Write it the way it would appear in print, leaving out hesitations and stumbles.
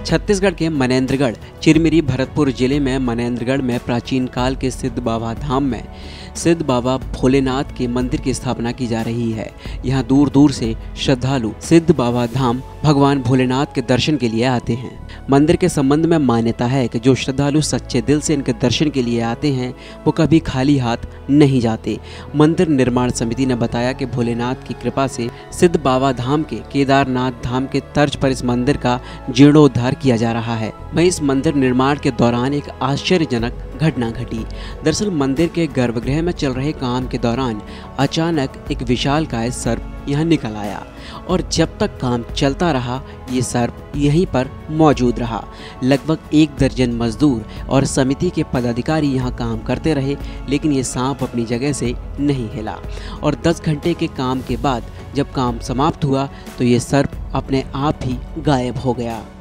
छत्तीसगढ़ के मनेंद्रगढ़ चिरमिरी भरतपुर जिले में मनेंद्रगढ़ में प्राचीन काल के सिद्ध बाबा धाम में सिद्ध बाबा भोलेनाथ के मंदिर की स्थापना की जा रही है। यहाँ दूर दूर से श्रद्धालु सिद्ध बाबा धाम भगवान भोलेनाथ के दर्शन के लिए आते हैं। मंदिर के संबंध में मान्यता है कि जो श्रद्धालु सच्चे दिल से इनके दर्शन के लिए आते हैं वो कभी खाली हाथ नहीं जाते। मंदिर निर्माण समिति ने बताया कि भोलेनाथ की कृपा से सिद्ध बाबा धाम के केदारनाथ धाम के तर्ज पर इस मंदिर का जीर्णोद्धार किया जा रहा है। वहीं इस मंदिर निर्माण के दौरान एक आश्चर्यजनक घटना घटी। दरअसल मंदिर के गर्भगृह में चल रहे काम के दौरान अचानक एक विशालकाय सर्प यहाँ निकल आया और जब तक काम चलता रहा ये सर्प यहीं पर मौजूद रहा। लगभग 1 दर्जन मजदूर और समिति के पदाधिकारी यहाँ काम करते रहे, लेकिन ये सांप अपनी जगह से नहीं हिला और 10 घंटे के काम के बाद जब काम समाप्त हुआ तो ये सर्प अपने आप ही गायब हो गया।